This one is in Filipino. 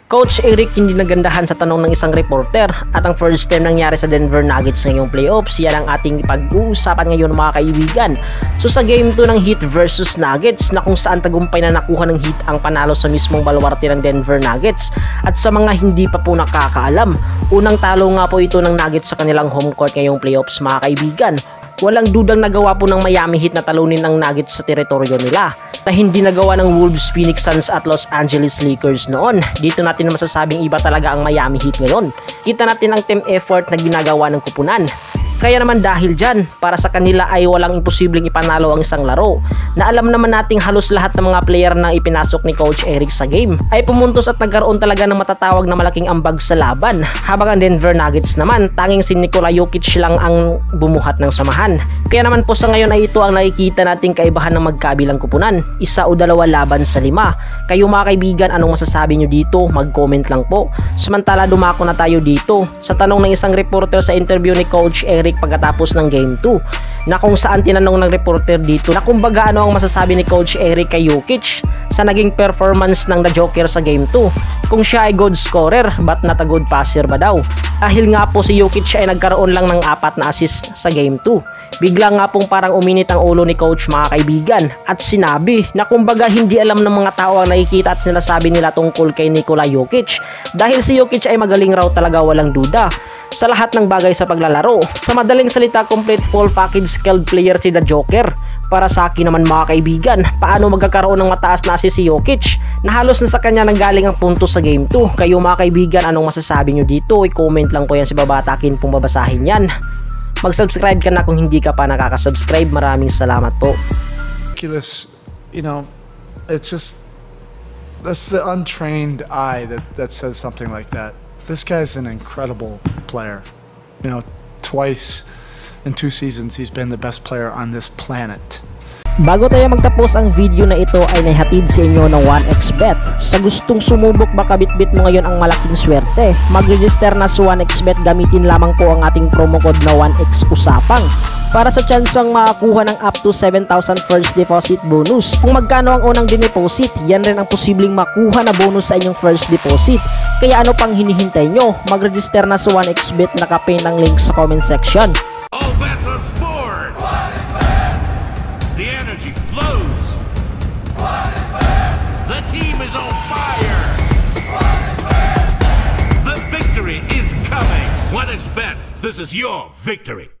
Coach Eric hindi nagandahan sa tanong ng isang reporter at ang first time nangyari sa Denver Nuggets ngayong playoffs, yan ang ating pag-uusapan ngayon mga kaibigan. So sa game 2 ng Heat versus Nuggets na kung saan tagumpay na nakuha ng Heat ang panalo sa mismong baluarte ng Denver Nuggets, at sa mga hindi pa po nakakaalam, unang talo nga po ito ng Nuggets sa kanilang home court ngayong playoffs mga kaibigan. Walang dudang nagawa po ng Miami Heat na talunin ang Nuggets sa teritoryo nila na hindi nagawa ng Wolves, Phoenix Suns at Los Angeles Lakers noon. Dito natin masasabing iba talaga ang Miami Heat ngayon. Kita natin ang team effort na ginagawa ng kupunan. Kaya naman dahil dyan, para sa kanila ay walang imposibleng ipanalo ang isang laro na alam naman nating halos lahat ng mga player na ipinasok ni Coach Eric sa game ay pumuntos at nagkaroon talaga ng matatawag na malaking ambag sa laban, habang ang Denver Nuggets naman tanging si Nikola Jokic lang ang bumuhat ng samahan. Kaya naman po sa ngayon ay ito ang nakikita nating kaibahan ng magkabilang kupunan, 1 o 2 laban sa 5. Kayo mga kaibigan, anong masasabi nyo dito? Mag-comment lang po. Samantala dumako na tayo dito sa tanong ng isang reporter sa interview ni Coach Eric pagkatapos ng game 2, na kung saan tinanong ng reporter dito na kumbaga ano ang masasabi ni Coach Eric kay Jokic sa naging performance ng The Joker sa game 2. Kung siya ay good scorer but not a good passer ba daw? Dahil nga po si Jokic ay nagkaroon lang ng 4 na assist sa game 2. Bigla nga pong parang uminit ang ulo ni Coach mga kaibigan at sinabi na kumbaga hindi alam ng mga tao ang nakikita at sinasabi nila tungkol kay Nikola Jokic, dahil si Jokic ay magaling raw talaga, walang duda sa lahat ng bagay sa paglalaro. Sa madaling salita, complete full package skilled player si The Joker. Para sa akin naman mga kaibigan, paano magkakaroon ng mataas na assist si Jokic na halos na sa kanya nanggaling ang puntos sa game 2? Kayo mga kaibigan, anong masasabi nyo dito? I-comment lang po yan sa baba at akin pong babasahin yan. Mag-subscribe ka na kung hindi ka pa nakaka-subscribe. Maraming salamat po. Ridiculous, you know, it's just, that's the untrained eye that says something like that. This guy's an incredible player. You know, twice in 2 seasons he's been the best player on this planet. Bago tayo magtapos ang video na ito ay nahatid sa inyo ng 1xBet. Sa gustong sumubok baka bitbit mo ngayon ang malaking swerte, mag-register na sa 1xBet. Gamitin lamang po ang ating promo code na 1xusapang para sa tsansang makakuha ng up to 7,000 first deposit bonus. Kung magkano ang unang dineposit, yan rin ang posibleng makuha na bonus sa inyong first deposit. Kaya ano pang hinihintay nyo? Mag-register na sa 1xBet, nakapin ang link sa comment section. All bets on sport. The energy flows. The team is on fire. The victory is coming. 1xBet, this is your victory.